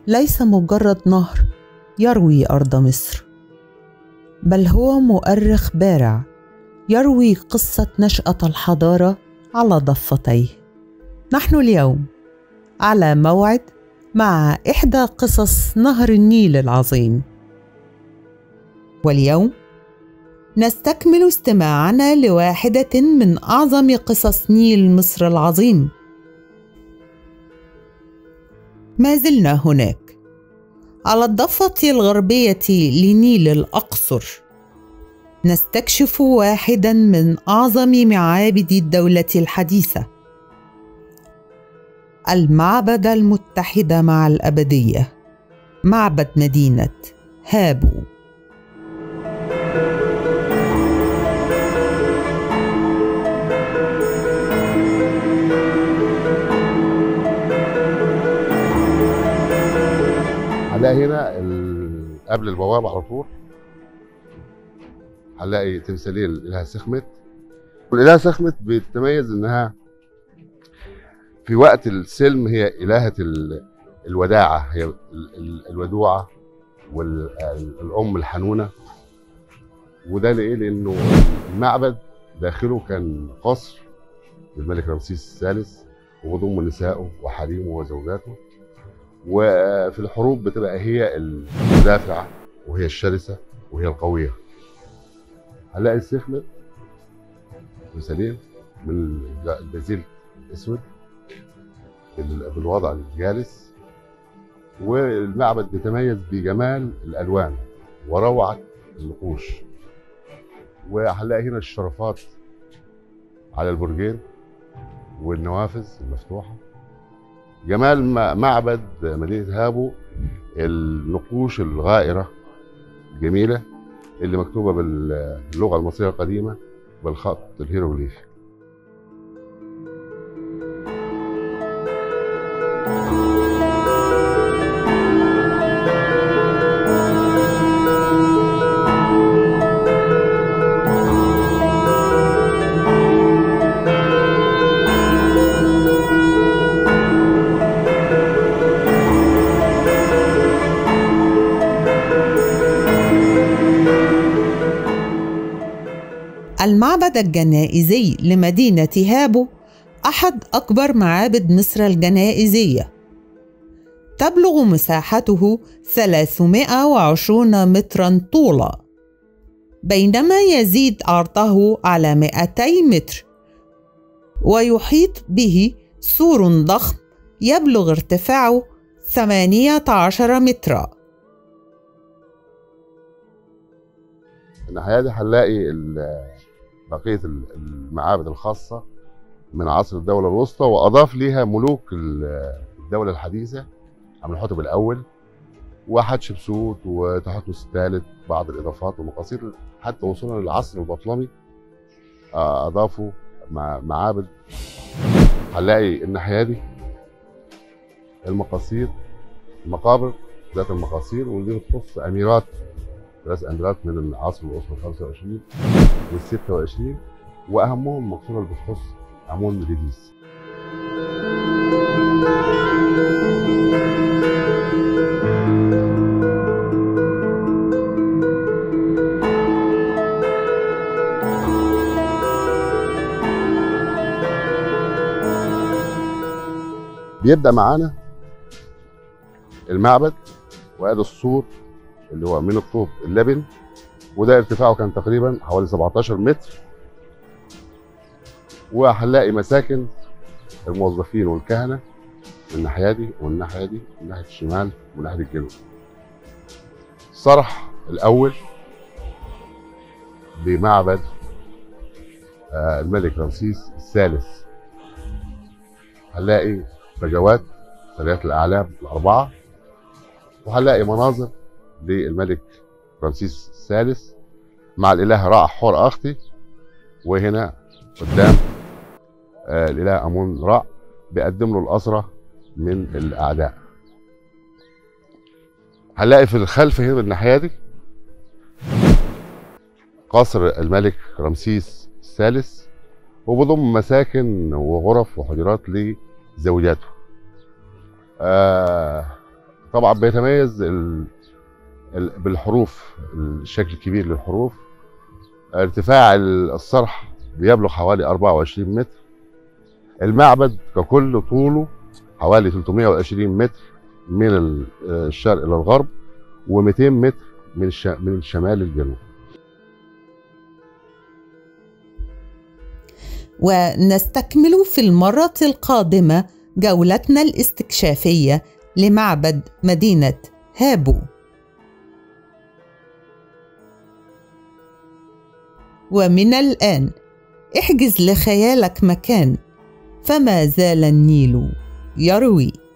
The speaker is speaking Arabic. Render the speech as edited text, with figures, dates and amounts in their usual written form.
ليس مجرد نهر يروي أرض مصر، بل هو مؤرخ بارع يروي قصة نشأة الحضارة على ضفتيه. نحن اليوم على موعد مع إحدى قصص نهر النيل العظيم، واليوم نستكمل استماعنا لواحدة من أعظم قصص نيل مصر العظيم. ما زلنا هناك على الضفة الغربية لنيل الأقصر، نستكشف واحدا من أعظم معابد الدولة الحديثة، المعبد المتحد مع الأبدية، معبد مدينة هابو. هنلاقي هنا قبل البوابة على طول هنلاقي تمثالية الإله سخمت. والإله سخمت بتتميز إنها في وقت السلم هي إلهة الوداعة، هي الودوعة والأم الحنونة. وده لإيه؟ لأنه المعبد داخله كان قصر للملك رمسيس الثالث، وبضم نسائه وحريمه وزوجاته. وفي الحروب بتبقى هي المدافعة وهي الشرسة وهي القوية. هنلاقي السخمت مثالين من البازلت الأسود بالوضع الجالس. والمعبد بيتميز بجمال الألوان وروعة النقوش. وهنلاقي هنا الشرفات على البرجين والنوافذ المفتوحة. جمال معبد مدينة هابو النقوش الغائرة الجميلة اللي مكتوبة باللغة المصرية القديمة بالخط الهيروغليفي. المعبد الجنائزي لمدينة هابو أحد أكبر معابد مصر الجنائزية، تبلغ مساحته 320 متراً طولاً، بينما يزيد عرضه على 200 متر، ويحيط به سور ضخم يبلغ ارتفاعه 18 متراً. الناحية دي هنلاقي بقية المعابد الخاصة من عصر الدولة الوسطى، وأضاف ليها ملوك الدولة الحديثة، عملحوتب الأول وحتشبسوت وتحتمس الثالث، بعض الإضافات والمقاصير حتى وصولا للعصر البطلمي. أضافوا معابد. هنلاقي الناحية دي المقابر ذات المقاصير، ودي بتخص أميرات، 3 أميرات من العصر الأسرة 25 وال 26، وأهمهم المقصورة اللي بتخص عمون ريديس. بيبدأ معانا المعبد، وادي السور اللي هو من الطوب اللبن، وده ارتفاعه كان تقريبا حوالي 17 متر. وهنلاقي مساكن الموظفين والكهنه من الناحيه دي والناحيه دي، من ناحيه الشمال ومن ناحيه الجنوب. الصرح الاول بمعبد الملك رمسيس الثالث. هنلاقي فجوات ثريات الاعلام الاربعه، وهنلاقي مناظر للملك رمسيس الثالث مع الاله رع حور اختي. وهنا قدام الاله امون رع بيقدم له الاسرى من الاعداء. هنلاقي في الخلف هنا الناحيه دي قصر الملك رمسيس الثالث، وبضم مساكن وغرف وحجرات لزوجاته. طبعا بيتميز بالحروف، الشكل الكبير للحروف. ارتفاع السطح بيبلغ حوالي 24 متر. المعبد ككل طوله حوالي 320 متر من الشرق الى الغرب، و200 متر من الشمال للجنوب. ونستكمل في المرة القادمة جولتنا الاستكشافية لمعبد مدينة هابو. ومن الآن احجز لخيالك مكان، فما زال النيل يروي.